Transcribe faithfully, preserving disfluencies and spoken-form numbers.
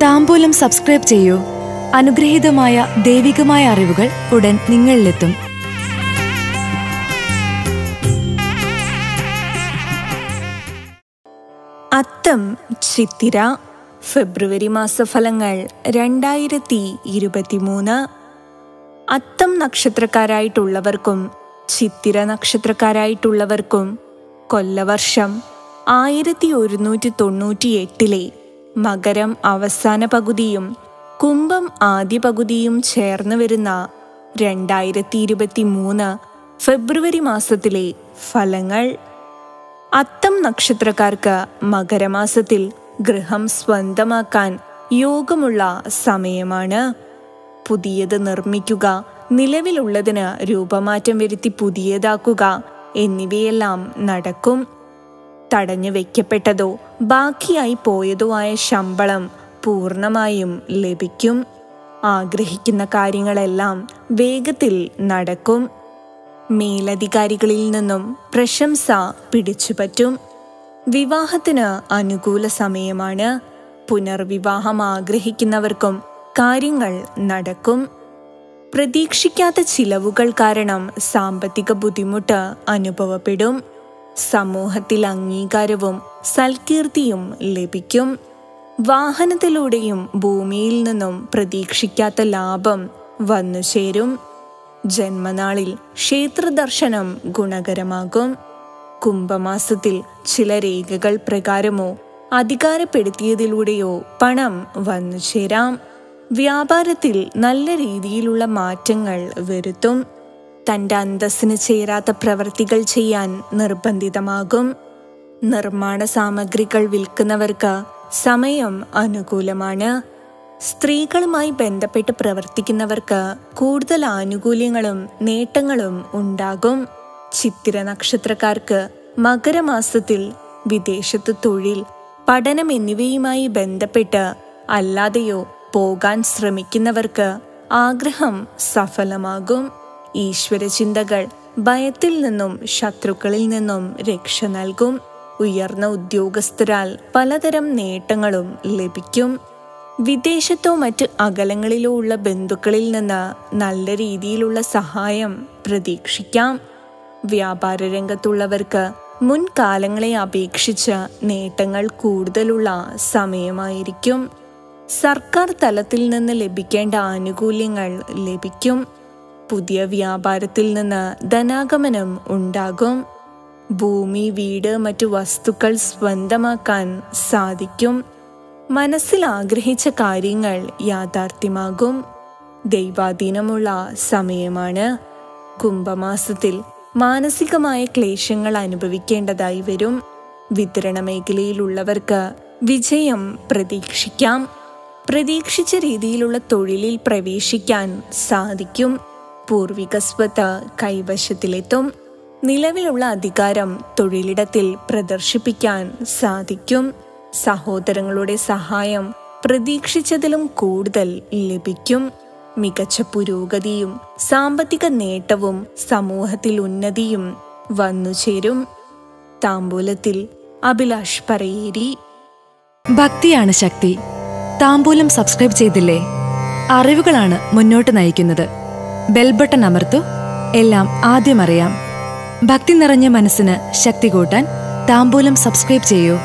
താംബൂലം subscribe ചെയ്യൂ. അനുഗ്രഹീതമായ ദൈവികമായ അറിവുകൾ ഉടൻ നിങ്ങളിലെത്തും. അത്തം, ചിത്തിര. ഫെബ്രുവരി മാസഫലങ്ങൾ രണ്ടായിരത്തി ഇരുപത്തി മൂന്ന്. അത്തം നക്ഷത്രക്കാരായിട്ടുള്ളവർക്കും ചിത്തിര നക്ഷത്രക്കാരായിട്ടുള്ളവർക്കും കൊല്ലവർഷം ആയിരത്തി ഒരുന്നൂറ്റി തൊണ്ണൂറ്റി എട്ടിലെ മകരം അവസാന പകുതിയും കുംഭം ആദ്യ പകുതിയും ചേർന്ന് വരുന്ന രണ്ടായിരത്തി ഇരുപത്തി മൂന്ന് ഫെബ്രുവരി മാസത്തിലെ ഫലങ്ങൾ. അത്തം നക്ഷത്രക്കാർക്ക് മകരമാസത്തിൽ ഗൃഹം സ്വന്തമാക്കാൻ യോഗമുള്ള സമയമാണ്. പുതിയത് നിർമ്മിക്കുക, നിലവിലുള്ളതിന് രൂപമാറ്റം വരുത്തി പുതിയതാക്കുക എന്നിവയെല്ലാം നടക്കും. തടഞ്ഞു വയ്ക്കപ്പെട്ടതോ ബാക്കിയായി പോയതോ ആയ ശമ്പളം പൂർണ്ണമായും ലഭിക്കും. ആഗ്രഹിക്കുന്ന കാര്യങ്ങളെല്ലാം വേഗത്തിൽ നടക്കും. മേലധികാരികളിൽ നിന്നും പ്രശംസ പിടിച്ചുപറ്റും. വിവാഹത്തിന് അനുകൂല സമയമാണ്. പുനർവിവാഹം ആഗ്രഹിക്കുന്നവർക്കും കാര്യങ്ങൾ നടക്കും. പ്രതീക്ഷിക്കാത്ത ചിലവുകൾ കാരണം സാമ്പത്തിക ബുദ്ധിമുട്ട് അനുഭവപ്പെടും. സമൂഹത്തിൽ അംഗീകാരവും സൽകീർത്തിയും ലഭിക്കും. വാഹനത്തിലൂടെയും ഭൂമിയിൽ നിന്നും പ്രതീക്ഷിക്കാത്ത ലാഭം വന്നു ചേരും. ജന്മനാളിൽ ക്ഷേത്രദർശനം ഗുണകരമാകും. കുംഭമാസത്തിൽ ചില രേഖകൾ പ്രകാരമോ അധികാരപ്പെടുത്തിയതിലൂടെയോ പണം വന്നു ചേരാം. വ്യാപാരത്തിൽ നല്ല രീതിയിലുള്ള മാറ്റങ്ങൾ വരുത്തും. തൻ്റെ അന്തസ്സിന് ചേരാത്ത പ്രവൃത്തികൾ ചെയ്യാൻ നിർബന്ധിതമാകും. നിർമ്മാണ സാമഗ്രികൾ വിൽക്കുന്നവർക്ക് സമയം അനുകൂലമാണ്. സ്ത്രീകളുമായി ബന്ധപ്പെട്ട് പ്രവർത്തിക്കുന്നവർക്ക് കൂടുതൽ ആനുകൂല്യങ്ങളും നേട്ടങ്ങളും ഉണ്ടാകും. ചിത്തിര നക്ഷത്രക്കാർക്ക് മകരമാസത്തിൽ വിദേശത്ത് തൊഴിൽ, പഠനം എന്നിവയുമായി ബന്ധപ്പെട്ട് അല്ലാതെയോ പോകാൻ ശ്രമിക്കുന്നവർക്ക് ആഗ്രഹം സഫലമാകും. ഈശ്വരചിന്തകൾ ഭയത്തിൽ നിന്നും ശത്രുക്കളിൽ നിന്നും രക്ഷ നൽകും. ഉയർന്ന ഉദ്യോഗസ്ഥരാൽ പലതരം നേട്ടങ്ങളും ലഭിക്കും. വിദേശത്തോ മറ്റ് അകലങ്ങളിലോ ഉള്ള ബന്ധുക്കളിൽ നിന്ന് നല്ല രീതിയിലുള്ള സഹായം പ്രതീക്ഷിക്കാം. വ്യാപാര രംഗത്തുള്ളവർക്ക് മുൻകാലങ്ങളെ അപേക്ഷിച്ച് നേട്ടങ്ങൾ കൂടുതലുള്ള സമയമായിരിക്കും. സർക്കാർ തലത്തിൽ നിന്ന് ലഭിക്കേണ്ട ആനുകൂല്യങ്ങൾ ലഭിക്കും. പുതിയ വ്യാപാരത്തിൽ നിന്ന് ധനാഗമനം ഉണ്ടാകും. ഭൂമി, വീട്, മറ്റു വസ്തുക്കൾ സ്വന്തമാക്കാൻ സാധിക്കും. മനസ്സിൽ ആഗ്രഹിച്ച കാര്യങ്ങൾ യാഥാർത്ഥ്യമാകും. ദൈവാധീനമുള്ള സമയമാണ്. കുംഭമാസത്തിൽ മാനസികമായ ക്ലേശങ്ങൾ അനുഭവിക്കേണ്ടതായി വരും. വിതരണ മേഖലയിലുള്ളവർക്ക് വിജയം പ്രതീക്ഷിക്കാം. പ്രതീക്ഷിച്ച രീതിയിലുള്ള തൊഴിലിൽ പ്രവേശിക്കാൻ സാധിക്കും. പൂർവിക സ്വത്ത് കൈവശത്തിലെത്തും. നിലവിലുള്ള അധികാരം തൊഴിലിടത്തിൽ പ്രദർശിപ്പിക്കാൻ സാധിക്കും. സഹോദരങ്ങളുടെ സഹായം പ്രതീക്ഷിച്ചതിലും കൂടുതൽ ലഭിക്കും. മികച്ച പുരോഗതിയും സാമ്പത്തിക നേട്ടവും സമൂഹത്തിൽ ഉന്നതിയും വന്നുചേരും. താംബൂലത്തിൽ അഭിലാഷ് പറയേരി. ഭക്തിയാണ് ശക്തി. താംബൂലം സബ്സ്ക്രൈബ് ചെയ്തില്ലേ? അറിവുകളാണ് മുന്നോട്ട് നയിക്കുന്നത്. ബെൽ ബട്ടൺ അമർത്തു. എല്ലാം ആദ്യം അറിയാം. ഭക്തി നിറഞ്ഞ മനസ്സിന് ശക്തി കൂട്ടാൻ താംബൂലം സബ്സ്ക്രൈബ് ചെയ്യൂ.